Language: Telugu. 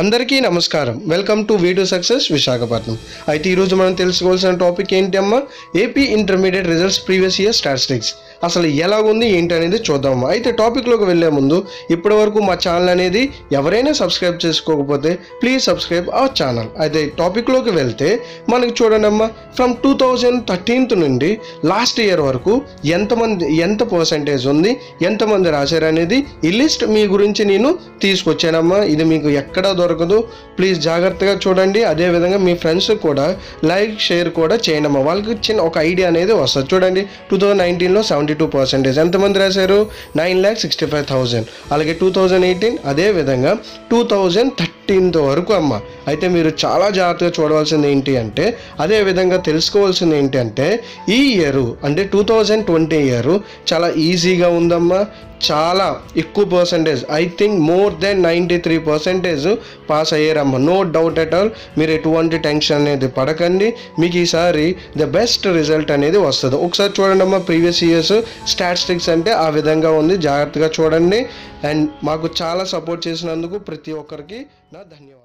అందరికీ నమస్కారం. Welcome to video success Visakhapatnam. అయితే ఈరోజు మనం తెలుసుకోవాల్సిన టాపిక్ ఏంటి అమ్మా, AP intermediate results previous year statistics అసలు ఎలాగుంది ఏంటి అనేది చూద్దామమ్మా. అయితే టాపిక్లోకి వెళ్ళే ముందు ఇప్పటి వరకు మా ఛానల్ అనేది ఎవరైనా సబ్స్క్రైబ్ చేసుకోకపోతే ప్లీజ్ సబ్స్క్రైబ్ అవర్ ఛానల్. అయితే టాపిక్లోకి వెళ్తే మనకి చూడండి అమ్మా, ఫ్రమ్ 2013 నుండి లాస్ట్ ఇయర్ వరకు ఎంత పర్సెంటేజ్ ఉంది, ఎంతమంది రాశారు అనేది ఈ లిస్ట్ మీ గురించి నేను తీసుకొచ్చానమ్మా. ఇది మీకు ఎక్కడా దొరకదు, ప్లీజ్ జాగ్రత్తగా చూడండి. అదేవిధంగా మీ ఫ్రెండ్స్ కూడా లైక్ షేర్ కూడా చేయండి అమ్మా, వాళ్ళకి చిన్న ఒక ఐడియా అనేది వస్తుంది. చూడండి 2019లో 72% ఎంతమంది రాశారు, 9,65,000. అలాగే 2018, అదేవిధంగా 2013 వరకు అమ్మ. అయితే మీరు చాలా జాగ్రత్తగా చూడవలసింది ఏంటి అంటే, అదేవిధంగా తెలుసుకోవాల్సింది ఏంటి అంటే, ఈ ఇయర్ అంటే 2020 ఇయర్ చాలా ఈజీగా ఉందమ్మా. చాలా ఎక్కువ percentage, I think more than 93% pass అయ్యారమ్మా. No doubt at all. మీరు ఎటువంటి టెన్షన్ అనేది పడకండి, మీకు ఈసారి ద బెస్ట్ రిజల్ట్ అనేది వస్తుంది. ఒకసారి చూడండి అమ్మా, ప్రీవియస్ ఇయర్స్ స్టాటిస్టిక్స్ అంటే ఆ విధంగా ఉంది. జాగ్రత్తగా చూడండి. అండ్ మాకు చాలా సపోర్ట్ చేసినందుకు ప్రతి ఒక్కరికి నా ధన్యవాదాలు.